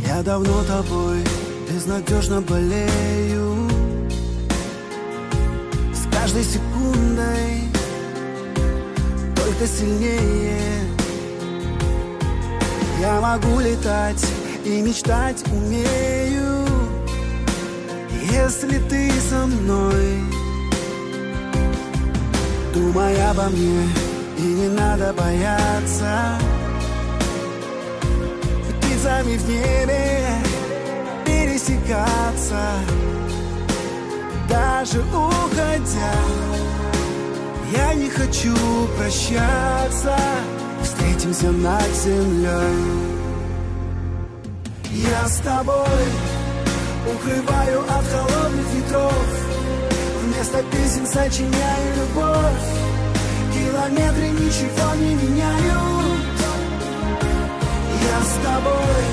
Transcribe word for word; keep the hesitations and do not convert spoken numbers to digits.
Я давно тобой безнадежно болею. С каждой секундой только сильнее. Я могу летать и мечтать умею, если ты со мной. Думай обо мне, и не надо бояться. Птицами в небе пересекаться. Даже уходя, я не хочу прощаться. Встретимся над землей. Я с тобой укрываю от холодных ветров. Вместо песен сочиняю любовь. Километры ничего не меняют. Я с тобой